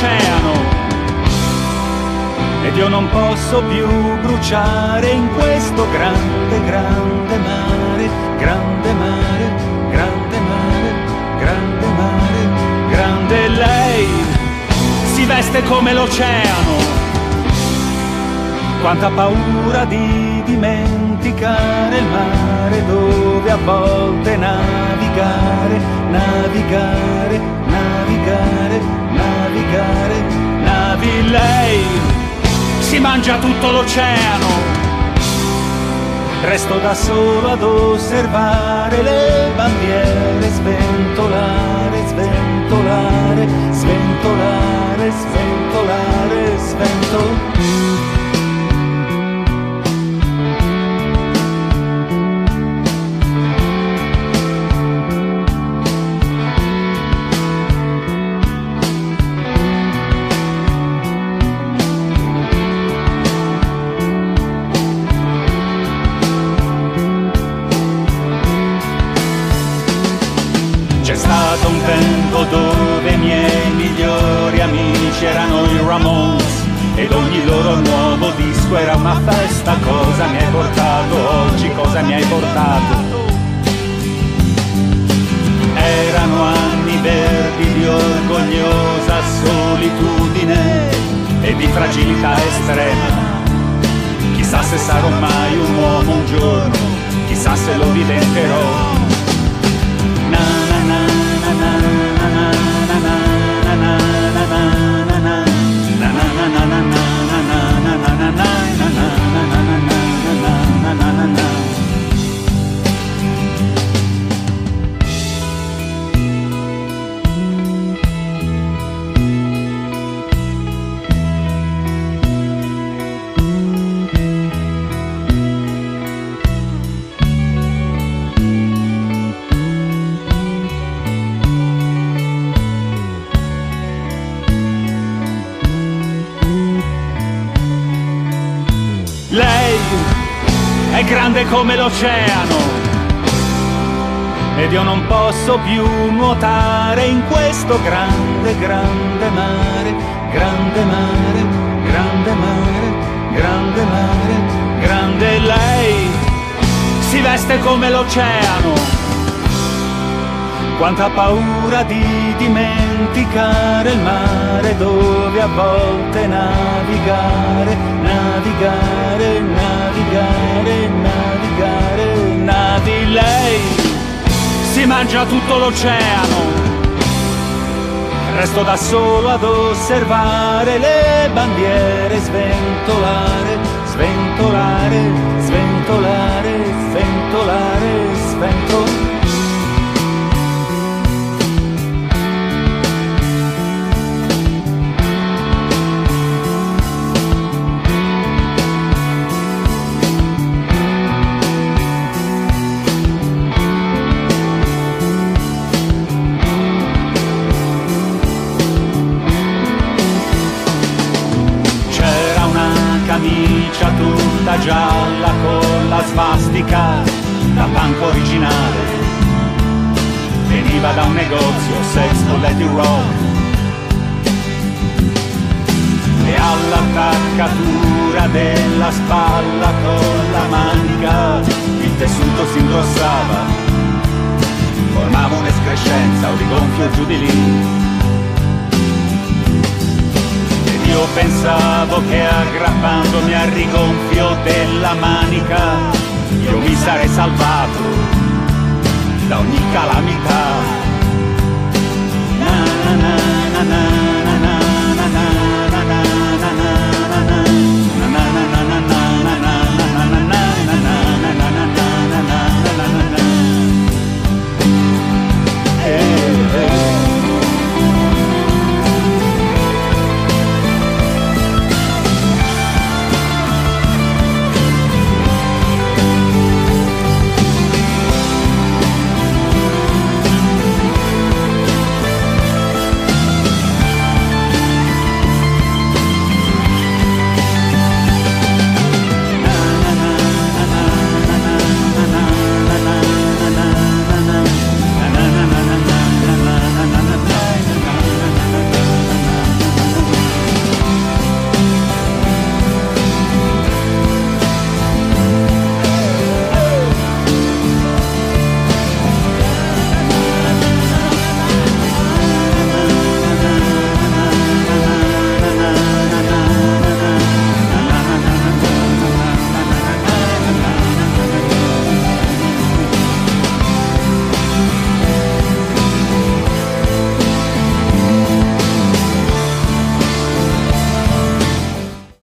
l'oceano. Ed io non posso più bruciare in questo grande, grande mare, grande mare, grande mare, grande mare, grande. Lei si veste come l'oceano. Quanta paura di dimenticare il mare dove a volte navigare, navigare, navigare, navigare, navi. Lei si mangia tutto l'oceano. Resto da solo ad osservare le bandiere sventolare, sventolare, sventolare, sventolare, sventolare. C'è stato un tempo dove i miei migliori amici erano i Ramones ed ogni loro nuovo disco era una festa. Cosa mi hai portato oggi? Cosa mi hai portato? Erano anni verdi di orgogliosa solitudine e di fragilità estrema. Chissà se sarò mai un uomo un giorno, chissà se lo diventerò. Lei è grande come l'oceano ed io non posso più nuotare in questo grande, grande mare, grande mare, grande mare, grande mare, grande. Lei si veste come l'oceano. Quanta paura di dimenticare il mare dove a volte navigare, navigare, navigare, navigare, navi. Lei si mangia tutto l'oceano. Resto da solo ad osservare le bandiere sventolare, sventolare, sventolare, sventolare, sventolare. Camicia tutta gialla con la svastica da punk originale. Veniva da un negozio sex collective rock e all'attaccatura della spalla con la manica il tessuto si ingrossava, formava un'escrescenza o di gonfio giù di lì. Io pensavo che aggrappandomi al rigonfio della manica io mi sarei salvato da ogni calamità. Na na na na na na.